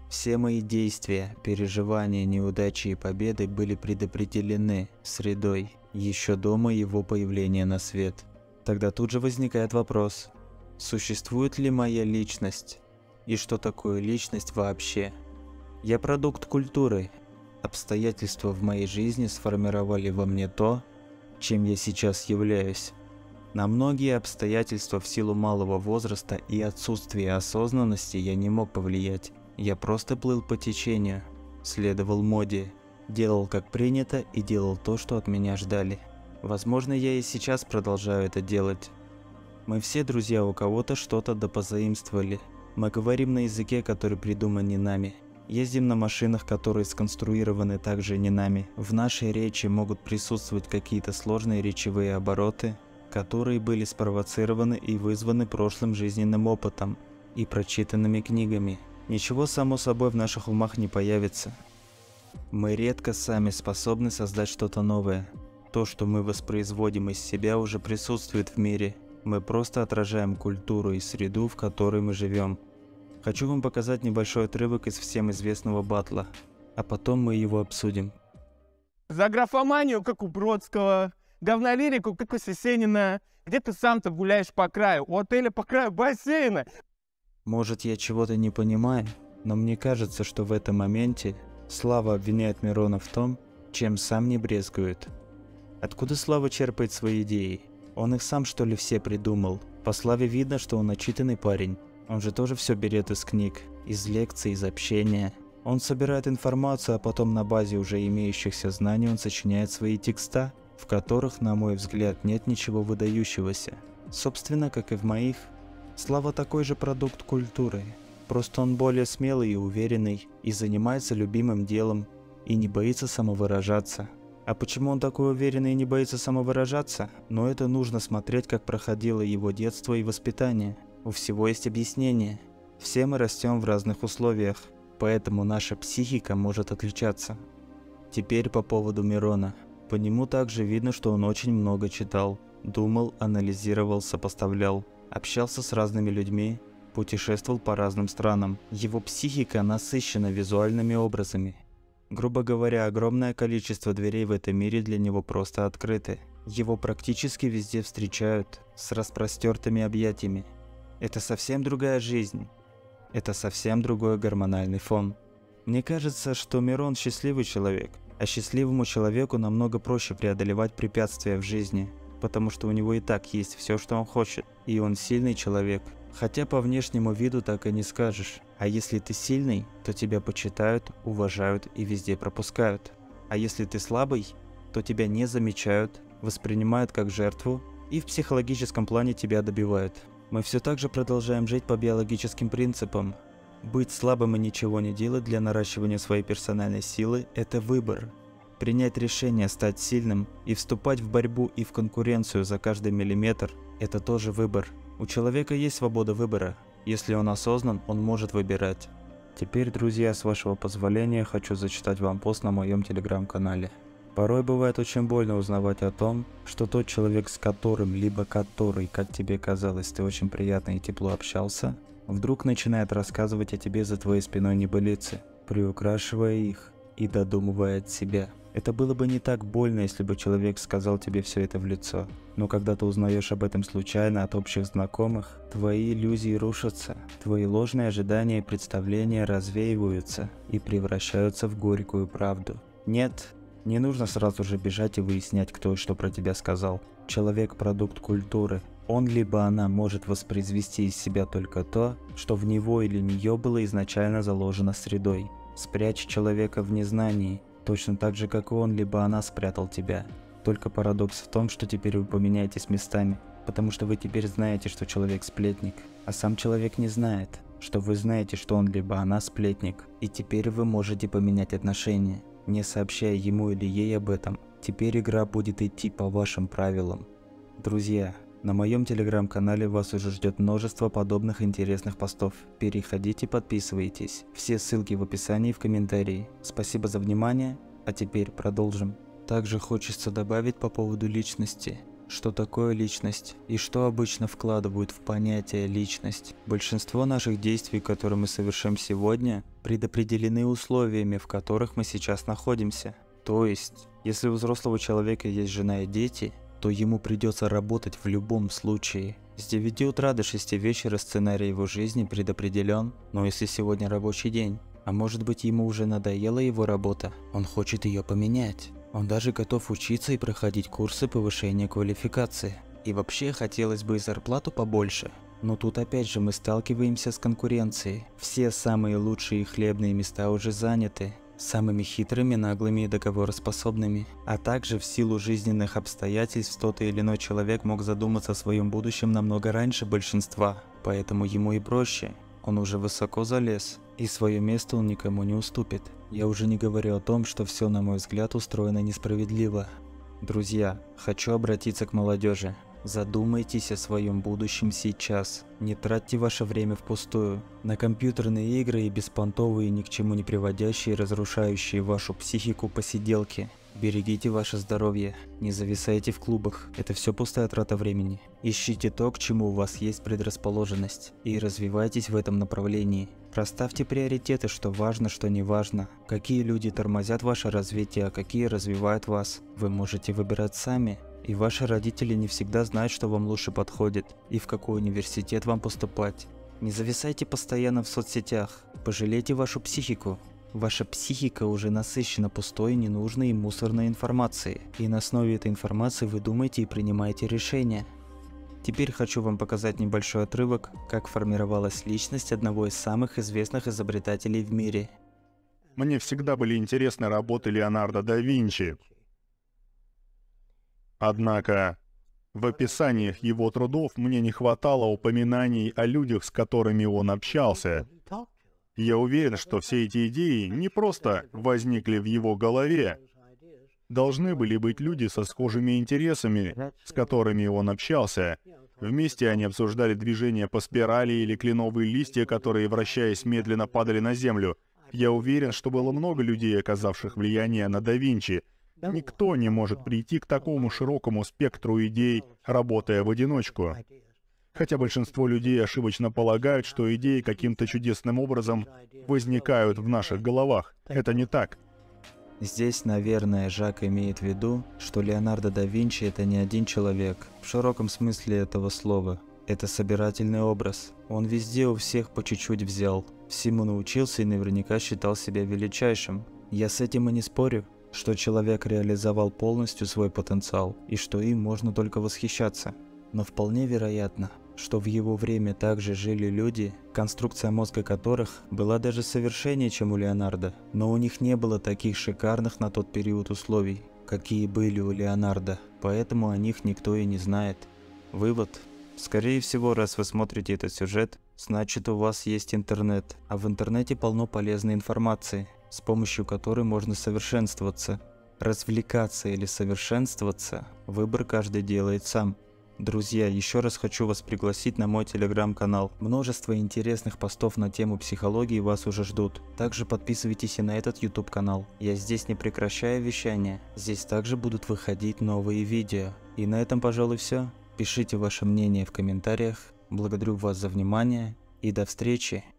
Все мои действия, переживания, неудачи и победы были предопределены средой еще до моего появления на свет. Тогда тут же возникает вопрос, существует ли моя личность? И что такое личность вообще? Я продукт культуры. Обстоятельства в моей жизни сформировали во мне то, чем я сейчас являюсь. На многие обстоятельства в силу малого возраста и отсутствия осознанности я не мог повлиять. Я просто плыл по течению, следовал моде, делал как принято и делал то, что от меня ждали. Возможно, я и сейчас продолжаю это делать. Мы все друзья у кого-то что-то допозаимствовали. Мы говорим на языке, который придуман не нами. Ездим на машинах, которые сконструированы также не нами. В нашей речи могут присутствовать какие-то сложные речевые обороты, которые были спровоцированы и вызваны прошлым жизненным опытом и прочитанными книгами. Ничего само собой в наших умах не появится. Мы редко сами способны создать что-то новое. То, что мы воспроизводим из себя, уже присутствует в мире. Мы просто отражаем культуру и среду, в которой мы живем. Хочу вам показать небольшой отрывок из всем известного батла, а потом мы его обсудим. За графоманию, как у Бродского, говнолирику, как у Сесенина. Где ты сам-то гуляешь по краю? У отеля по краю бассейна. Может, я чего-то не понимаю, но мне кажется, что в этом моменте Слава обвиняет Мирона в том, чем сам не брезгует. Откуда Слава черпает свои идеи? Он их сам, что ли, все придумал? По Славе видно, что он начитанный парень. Он же тоже все берет из книг, из лекций, из общения. Он собирает информацию, а потом на базе уже имеющихся знаний он сочиняет свои текста, в которых, на мой взгляд, нет ничего выдающегося. Собственно, как и в моих. Слава такой же продукт культуры. Просто он более смелый и уверенный, и занимается любимым делом, и не боится самовыражаться. А почему он такой уверенный и не боится самовыражаться? Но это нужно смотреть, как проходило его детство и воспитание. У всего есть объяснение. Все мы растем в разных условиях, поэтому наша психика может отличаться. Теперь по поводу Мирона. По нему также видно, что он очень много читал, думал, анализировал, сопоставлял, общался с разными людьми, путешествовал по разным странам. Его психика насыщена визуальными образами. Грубо говоря, огромное количество дверей в этом мире для него просто открыты. Его практически везде встречают с распростертыми объятиями. Это совсем другая жизнь. Это совсем другой гормональный фон. Мне кажется, что Мирон счастливый человек, а счастливому человеку намного проще преодолевать препятствия в жизни, потому что у него и так есть все, что он хочет, и он сильный человек. Хотя по внешнему виду так и не скажешь. А если ты сильный, то тебя почитают, уважают и везде пропускают. А если ты слабый, то тебя не замечают, воспринимают как жертву и в психологическом плане тебя добивают. Мы все так же продолжаем жить по биологическим принципам. Быть слабым и ничего не делать для наращивания своей персональной силы – это выбор. Принять решение стать сильным и вступать в борьбу и в конкуренцию за каждый миллиметр – это тоже выбор. У человека есть свобода выбора. Если он осознан, он может выбирать. Теперь, друзья, с вашего позволения, хочу зачитать вам пост на моем телеграм-канале. Порой бывает очень больно узнавать о том, что тот человек, с которым, либо который, как тебе казалось, ты очень приятно и тепло общался, вдруг начинает рассказывать о тебе за твоей спиной небылицы, приукрашивая их и додумывая от себя. Это было бы не так больно, если бы человек сказал тебе все это в лицо. Но когда ты узнаешь об этом случайно от общих знакомых, твои иллюзии рушатся, твои ложные ожидания и представления развеиваются и превращаются в горькую правду. Нет, не нужно сразу же бежать и выяснять, кто и что про тебя сказал. Человек – продукт культуры. Он либо она может воспроизвести из себя только то, что в него или нее было изначально заложено средой. Спрячь человека в незнании, точно так же, как и он, либо она спрятал тебя. Только парадокс в том, что теперь вы поменяетесь местами, потому что вы теперь знаете, что человек сплетник, а сам человек не знает, что вы знаете, что он либо она сплетник, и теперь вы можете поменять отношения, не сообщая ему или ей об этом. Теперь игра будет идти по вашим правилам. Друзья, на моем телеграм-канале вас уже ждет множество подобных интересных постов. Переходите, подписывайтесь. Все ссылки в описании и в комментарии. Спасибо за внимание, а теперь продолжим. Также хочется добавить по поводу личности. Что такое личность и что обычно вкладывают в понятие личность. Большинство наших действий, которые мы совершим сегодня, предопределены условиями, в которых мы сейчас находимся. То есть, если у взрослого человека есть жена и дети, то ему придется работать в любом случае. С 9 утра до 6 вечера сценарий его жизни предопределен, но если сегодня рабочий день, а может быть ему уже надоела его работа, он хочет ее поменять. Он даже готов учиться и проходить курсы повышения квалификации. И вообще хотелось бы и зарплату побольше. Но тут опять же мы сталкиваемся с конкуренцией. Все самые лучшие хлебные места уже заняты. Самыми хитрыми, наглыми и договороспособными. А также в силу жизненных обстоятельств тот или иной человек мог задуматься о своем будущем намного раньше большинства. Поэтому ему и проще. Он уже высоко залез. И свое место он никому не уступит. Я уже не говорю о том, что все, на мой взгляд, устроено несправедливо. Друзья, хочу обратиться к молодежи. Задумайтесь о своем будущем сейчас. Не тратьте ваше время впустую на компьютерные игры и беспонтовые, ни к чему не приводящие, разрушающие вашу психику посиделки. Берегите ваше здоровье, не зависайте в клубах, это все пустая трата времени. Ищите то, к чему у вас есть предрасположенность, и развивайтесь в этом направлении. Расставьте приоритеты, что важно, что не важно. Какие люди тормозят ваше развитие, а какие развивают вас. Вы можете выбирать сами. И ваши родители не всегда знают, что вам лучше подходит, и в какой университет вам поступать. Не зависайте постоянно в соцсетях, пожалейте вашу психику. Ваша психика уже насыщена пустой, ненужной и мусорной информацией, и на основе этой информации вы думаете и принимаете решения. Теперь хочу вам показать небольшой отрывок, как формировалась личность одного из самых известных изобретателей в мире. Мне всегда были интересны работы Леонардо да Винчи. Однако в описаниях его трудов мне не хватало упоминаний о людях, с которыми он общался. Я уверен, что все эти идеи не просто возникли в его голове. Должны были быть люди со схожими интересами, с которыми он общался. Вместе они обсуждали движение по спирали или кленовые листья, которые, вращаясь, медленно падали на землю. Я уверен, что было много людей, оказавших влияние на да Винчи. Никто не может прийти к такому широкому спектру идей, работая в одиночку. Хотя большинство людей ошибочно полагают, что идеи каким-то чудесным образом возникают в наших головах. Это не так. Здесь, наверное, Жак имеет в виду, что Леонардо да Винчи – это не один человек, в широком смысле этого слова. Это собирательный образ. Он везде у всех по чуть-чуть взял, всему научился и наверняка считал себя величайшим. Я с этим и не спорю, что человек реализовал полностью свой потенциал, и что им можно только восхищаться. Но вполне вероятно, что в его время также жили люди, конструкция мозга которых была даже совершеннее, чем у Леонардо, но у них не было таких шикарных на тот период условий, какие были у Леонардо, поэтому о них никто и не знает. Вывод. Скорее всего, раз вы смотрите этот сюжет, значит, у вас есть интернет, а в интернете полно полезной информации, с помощью которой можно совершенствоваться. Развлекаться или совершенствоваться – выбор каждый делает сам. Друзья, еще раз хочу вас пригласить на мой телеграм-канал. Множество интересных постов на тему психологии вас уже ждут. Также подписывайтесь и на этот YouTube канал. Я здесь не прекращаю вещания. Здесь также будут выходить новые видео. И на этом, пожалуй, все. Пишите ваше мнение в комментариях. Благодарю вас за внимание и до встречи.